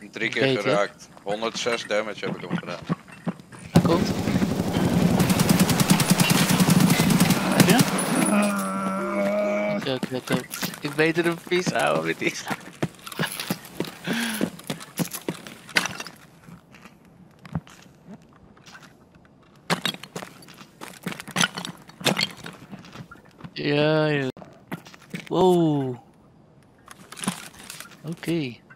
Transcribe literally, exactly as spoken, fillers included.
Drie keer Beter. geraakt. honderdzes damage heb ik hem gedaan. Hij komt. Heb je hem? Oké, oké, oké. Ik beter een vis houden met die. Ja, ja. Wow. Oké. Okay.